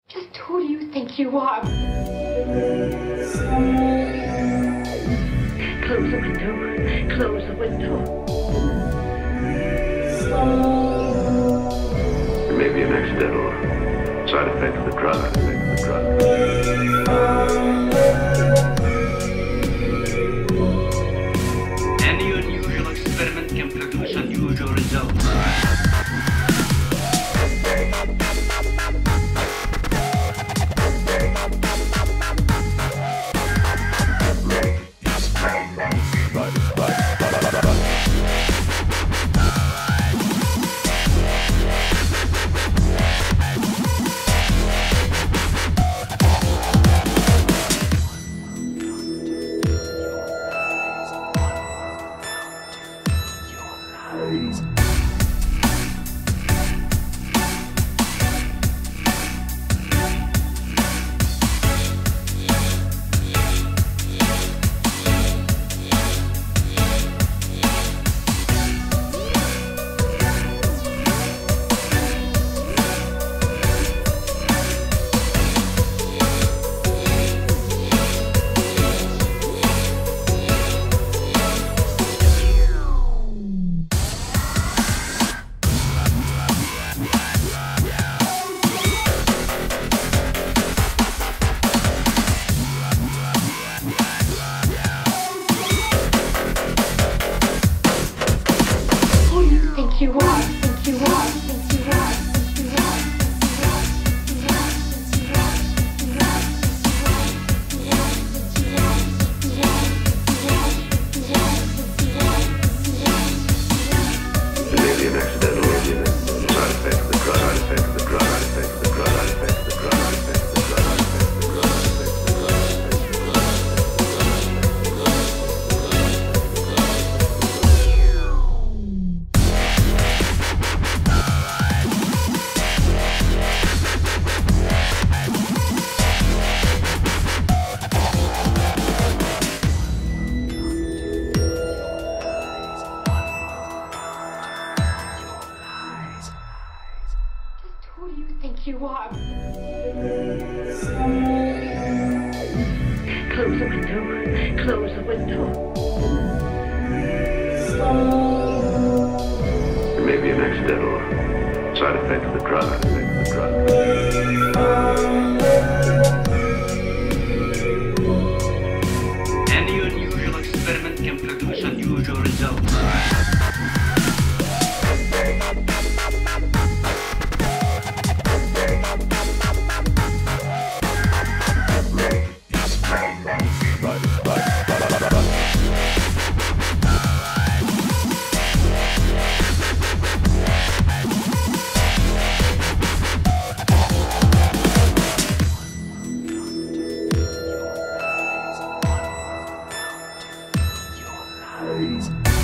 Just who do you think you are? Close the window. Close the window. It may be an accidental side effect of the drug. Any unusual experiment can produce unusual results. You are, think you are, think you are, think you are, It may be an accidental side effect of the drug, side effect of the drug, side effect of the drug, side effect of the drug, side effect of the drug, side effect of the drug, side effect of the drug, side effect of the drug. who do you think you are? Close the window. Close the window. It may be an accidental side effect of the drug, side effect of the drug. Any unusual experiment can produce unusual results. Eyes.